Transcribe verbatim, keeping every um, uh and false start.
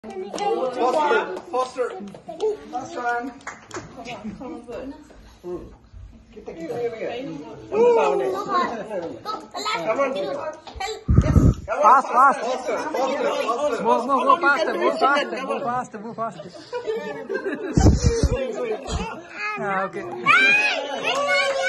Foster, Foster. Last one. Hmm. Kita kita ini. Come on. Fast, fast. Foster, Foster, Foster. Move, move, move faster, move faster, move faster, move faster. Ah, okay.